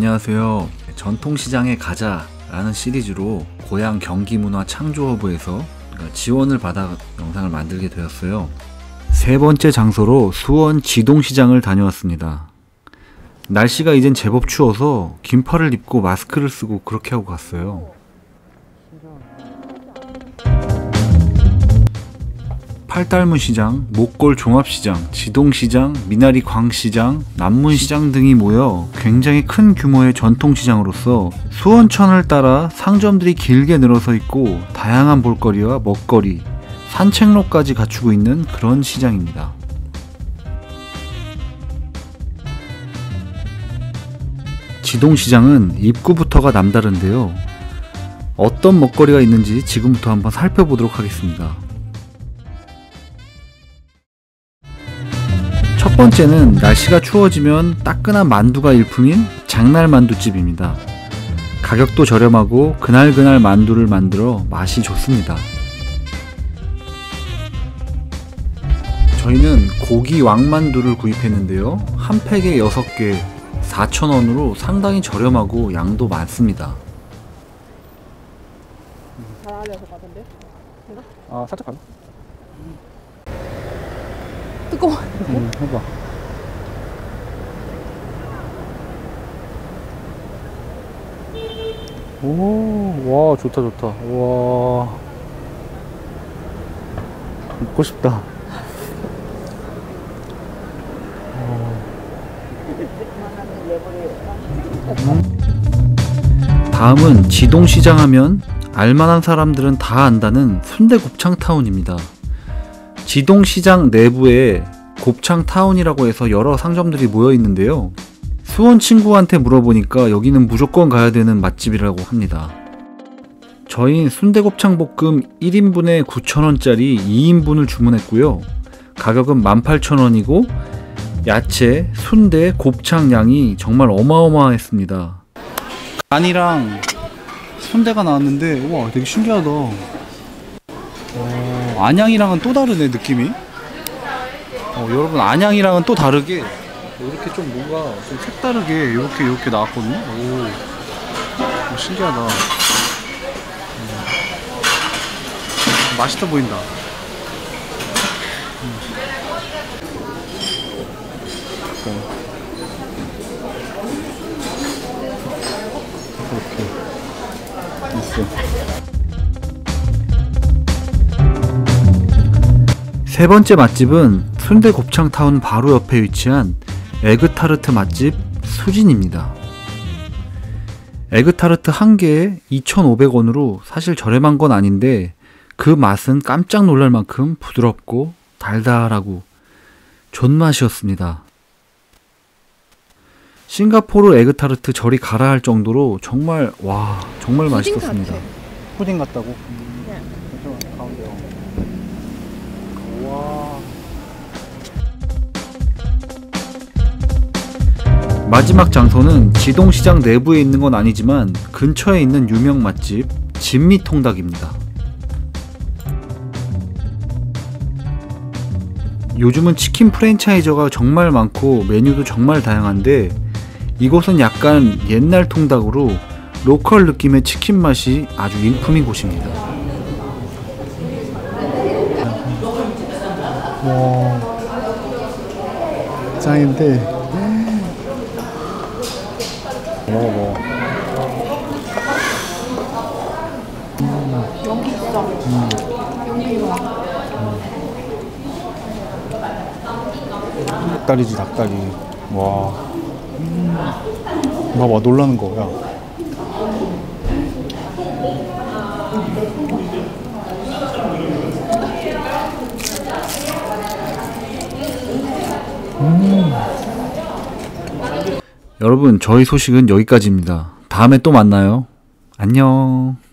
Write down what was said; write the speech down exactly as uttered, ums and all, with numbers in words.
안녕하세요. 전통시장에 가자 라는 시리즈로 고향 경기문화 창조허브에서 지원을 받아 영상을 만들게 되었어요. 세 번째 장소로 수원 지동시장을 다녀왔습니다. 날씨가 이젠 제법 추워서 긴팔을 입고 마스크를 쓰고 그렇게 하고 갔어요. 팔달문시장, 목골종합시장, 지동시장, 미나리 광시장, 남문시장 등이 모여 굉장히 큰 규모의 전통시장으로서 수원천을 따라 상점들이 길게 늘어서 있고 다양한 볼거리와 먹거리, 산책로까지 갖추고 있는 그런 시장입니다. 지동시장은 입구부터가 남다른데요. 어떤 먹거리가 있는지 지금부터 한번 살펴보도록 하겠습니다. 첫 번째는 날씨가 추워지면 따끈한 만두가 일품인 장날만두집입니다. 가격도 저렴하고 그날그날 만두를 만들어 맛이 좋습니다. 저희는 고기 왕만두를 구입했는데요. 한 팩에 여섯 개 사천 원으로 상당히 저렴하고 양도 많습니다. 잘 알려서 가던데? 내가? 아 살짝 가요? 뜨거워. 음, 해봐. 오, 와 좋다 좋다. 와 먹고 싶다. 다음은 지동시장 하면 알만한 사람들은 다 안다는 순대곱창타운입니다. 지동시장 내부에 곱창타운이라고 해서 여러 상점들이 모여 있는데요. 수원 친구한테 물어보니까 여기는 무조건 가야 되는 맛집이라고 합니다. 저희는 순대곱창볶음 일 인분에 구천 원짜리 이 인분을 주문했고요. 가격은 만 팔천 원이고 야채, 순대, 곱창 양이 정말 어마어마했습니다. 간이랑 순대가 나왔는데 우와 되게 신기하다. 어, 안양이랑은 또 다르네 느낌이. 어, 여러분 안양이랑은 또 다르게 이렇게 좀 뭔가 좀 색다르게 이렇게 이렇게 나왔거든요. 오, 오 신기하다. 음. 맛있어 보인다. 음. 이렇게 있어. 세 번째 맛집은 순대곱창타운 바로 옆에 위치한 에그타르트 맛집 수진입니다. 에그타르트 한 개에 이천오백 원으로 사실 저렴한 건 아닌데 그 맛은 깜짝 놀랄 만큼 부드럽고 달달하고 존맛이었습니다. 싱가포르 에그타르트 저리 가라 할 정도로 정말 와 정말 맛있었습니다. 푸딩 같다고? 네. 잠시만 가운데요. 와. 마지막 장소는 지동시장 내부에 있는 건 아니지만 근처에 있는 유명 맛집 진미통닭입니다. 요즘은 치킨 프랜차이저가 정말 많고 메뉴도 정말 다양한데 이곳은 약간 옛날 통닭으로 로컬 느낌의 치킨 맛이 아주 일품인 곳입니다. 와. 짱인데. 먹어 먹어. 여기 있어. 음. 여기 와. 닭다리지 닭다리. 와. 음. 봐봐 놀라는 거야. 음. 여러분 저희 소식은 여기까지입니다. 다음에 또 만나요. 안녕.